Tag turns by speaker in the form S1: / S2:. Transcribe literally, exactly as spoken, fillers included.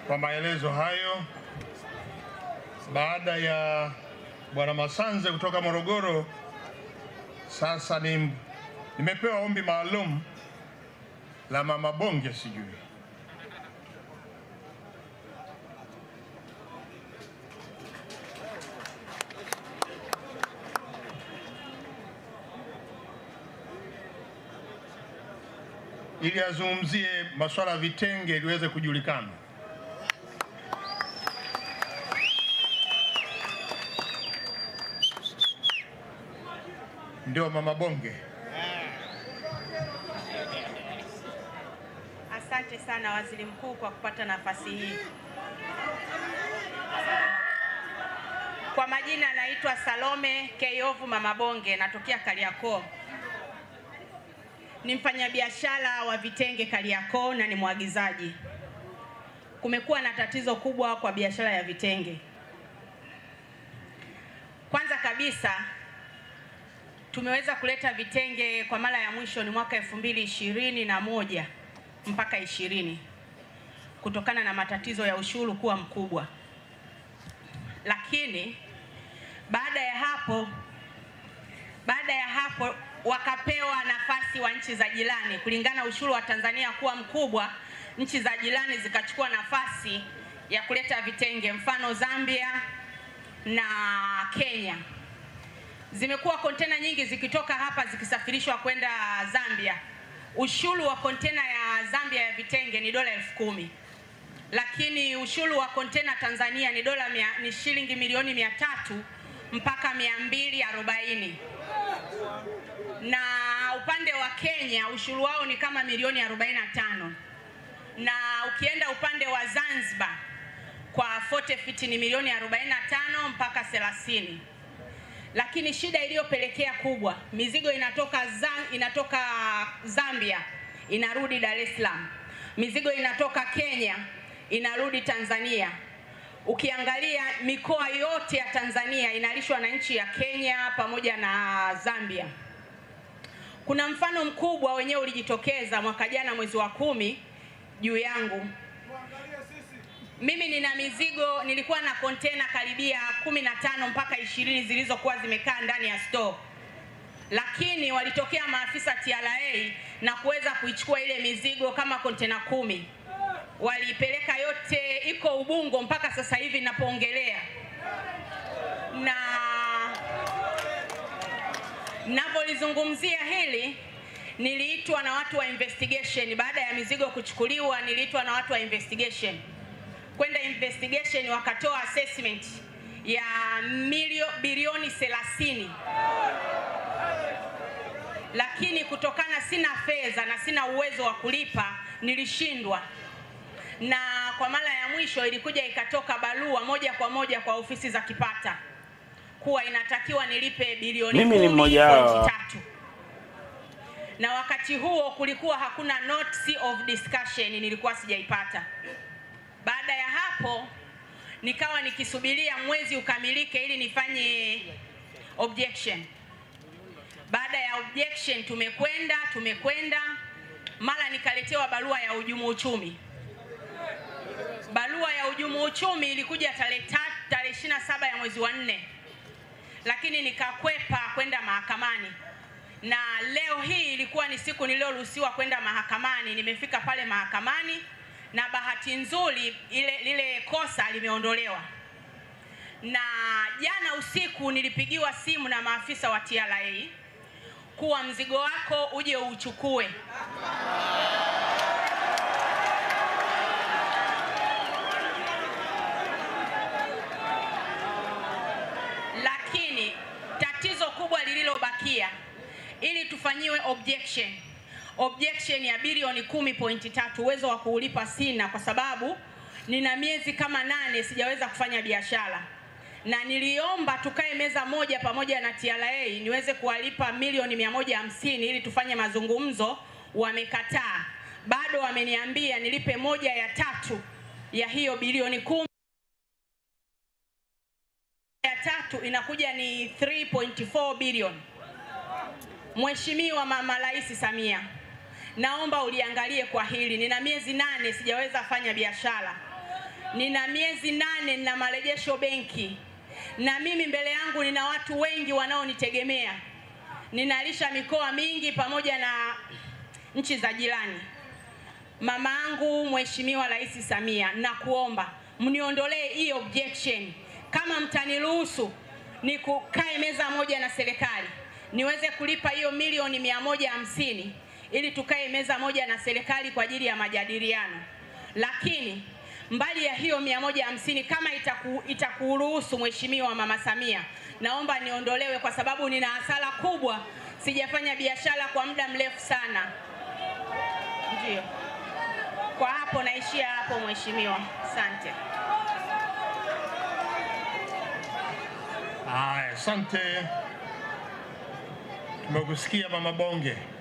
S1: kwa maelezo hayo. Baada ya Bwana Masanze kutoka Morogoro, sasa ni nimepewa ombi maalum la Mama Bonge sijui. Ili azungumzie masuala ya vitenge iliweze kujulikana. Ndio Mama Bonge.
S2: Asante sana Waziri Mkuu kwa kupata nafasi hii. Kwa majina naitwa Salome Keyovu Mama Bonge, natokea Kariakoo. Ni mfanyabiashara wa vitenge Kariakoo na ni mwagizaji. Kumekuwa na tatizo kubwa kwa biashara ya vitenge. Kwanza kabisa tumeweza kuleta vitenge kwa mara ya mwisho ni mwaka elfu mbili ishirini na moja mpaka ishirini kutokana na matatizo ya ushuru kuwa mkubwa. Lakini baada ya hapo baada ya hapo wakapewa nafasi wa nchi za jirani kulingana ushuru wa Tanzania kuwa mkubwa, nchi za jirani zikachukua nafasi ya kuleta vitenge, mfano Zambia na Kenya. Zimekuwa kontena nyingi zikitoka hapa zikisafirishwa kwenda Zambia. Ushuru wa kontena ya Zambia ya vitenge ni dola elfu kumi. Lakini ushuru wa kontena Tanzania ni dola ni shilingi milioni mia tatu mpaka mia mbili arobaini. Na upande wa Kenya ushuru wao ni kama milioni arobaini na tano. Na ukienda upande wa Zanzibar kwa forty feet ni milioni arobaini na tano mpaka thelathini. Lakini shida iliyopelekea kubwa, mizigo inatoka Zam, inatoka Zambia inarudi Dar es Salaam. Mizigo inatoka Kenya inarudi Tanzania. Ukiangalia mikoa yote ya Tanzania inalishwa na nchi ya Kenya pamoja na Zambia. Kuna mfano mkubwa wenyewe ulijitokeza mwaka jana mwezi wa kumi juu yangu. Mimi nina mizigo, nilikuwa na kontena karibia kumi na tano mpaka ishirini zilizokuwa zimekaa ndani ya store. Lakini walitokea maafisa T R A na kuweza kuichukua ile mizigo kama kontena kumi. Waliipeleka yote, iko Ubungo mpaka sasa hivi ninapoongelea. Na ninapolizungumzia hili, niliitwa na watu wa investigation. Baada ya mizigo kuchukuliwa, niliitwa na watu wa investigation. Kwenda investigation wakatoa assessment ya milio bilioni thelathini. Lakini kutokana sina fedha na sina uwezo wa kulipa, nilishindwa. Na kwa mara ya mwisho ilikuja ikatoka barua moja kwa moja kwa ofisi za Kipata kuwa inatakiwa nilipe bilioni kumi point tatu. Na wakati huo kulikuwa hakuna notice of discussion, nilikuwa sijaipata. Baada ya hapo nikawa nikisubiria mwezi ukamilike ili nifanye objection. Baada ya objection tumekwenda tumekwenda mara nikaletewa barua ya hujumu uchumi. Barua ya hujumu uchumi ilikuja tarehe tarehe ishirini na saba ya mwezi wa nne. Lakini nikakwepa kwenda mahakamani. Na leo hii ilikuwa ni siku niliyoruhusiwa kwenda mahakamani. Nimefika pale mahakamani na bahati nzuri ile lile kosa limeondolewa. Na jana usiku nilipigiwa simu na maafisa wa T R A kuwa mzigo wako uje uchukue. Lakini tatizo kubwa lililobakia ili tufanyiwe objection. Objection ya bilioni kumi point tatu, uwezo wa kuulipa sina kwa sababu nina miezi kama nane sijaweza kufanya biashara. Na niliomba tukae meza moja pamoja na T R A niweze kuwalipa milioni mia moja hamsini ili tufanye mazungumzo, wamekataa. Bado wameniambia nilipe moja ya tatu ya hiyo bilioni kumi. Ya tatu inakuja ni three point four bilioni. Mheshimiwa Mama Rais Samia, naomba uliangalie kwa hili. Nina miezi nane sijaweza fanya biashara. nina miezi nane na marejesho benki, na mimi mbele yangu nina watu wengi wanaonitegemea. Ninalisha mikoa mingi pamoja na nchi za jirani. Mama yangu Mheshimiwa Rais Samia, nakuomba mniondolee hii objection. Kama mtaniruhusu nikukae meza moja na serikali, niweze kulipa hiyo milioni mia moja hamsini ili tukae meza moja na serikali kwa ajili ya majadiliano. Lakini mbali ya hiyo mia moja hamsini, kama itaku, itakuruhusu Mheshimiwa Mama Samia, naomba niondolewe kwa sababu nina hasara kubwa. Sijafanya biashara kwa muda mrefu sana. Ndio. Kwa hapo naishia hapo Mheshimiwa. Asante.
S1: Haya, asante. Tumekusikia Mama Bonge.